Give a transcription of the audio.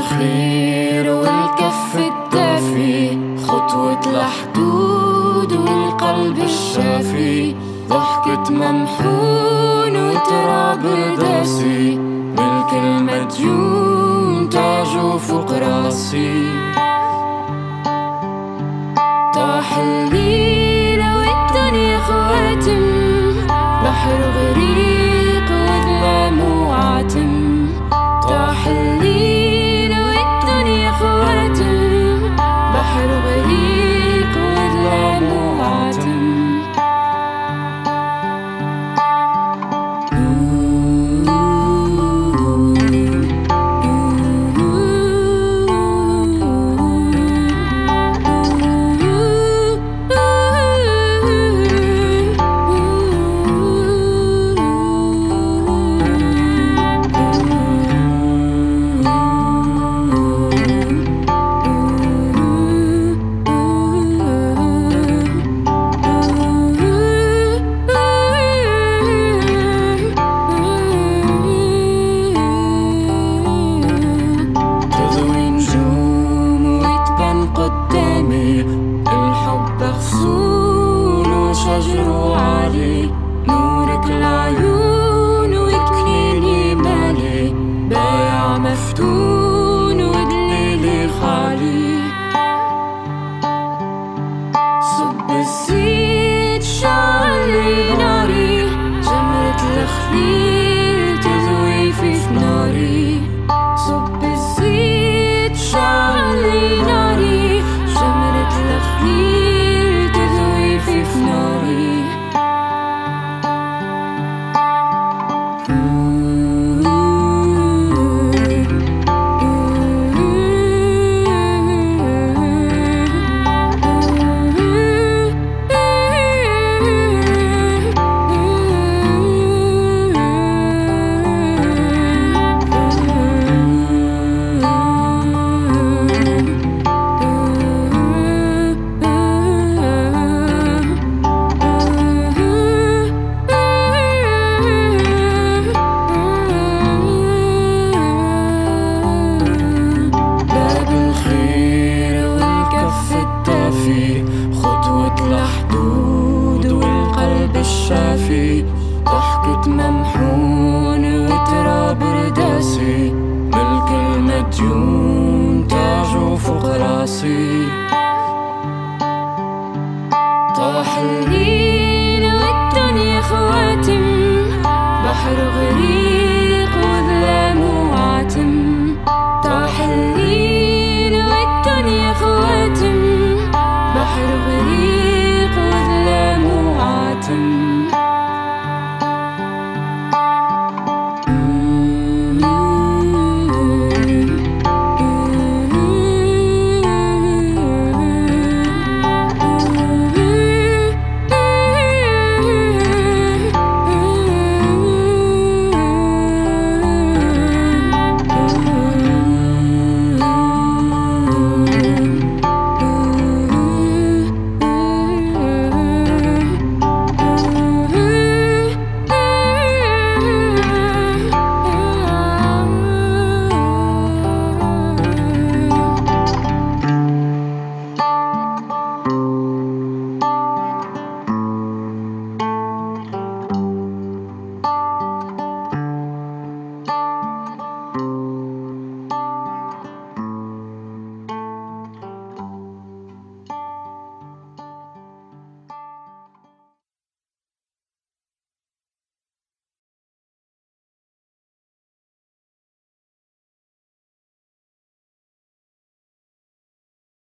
الخير والكف الدافي، خطوة الحدود والقلب الشافي، ضحكة ممحون وتراب داسي، ملك المديون تاجه فوق راسي. طاح الليل والدنيا خواتم، بحر غريق وظلام وعتم. طاح الليل والدنيا خواتم، بحر غريق وظلام وعتم. شجر وعلي نورك العيون ويكنيني مالي، بايع مفتون ودليلي خالي. صب الزيت شعلي ناري، جمرة الخليل تذوي في ناري. صب الزيت شعلي ناري، جمرة الخليل تذوي في ناري. خطوة الحدود والقلب الشافي، ضحكة ممحون وتراب رداسي، ملك المديون تاجه فوق راسي.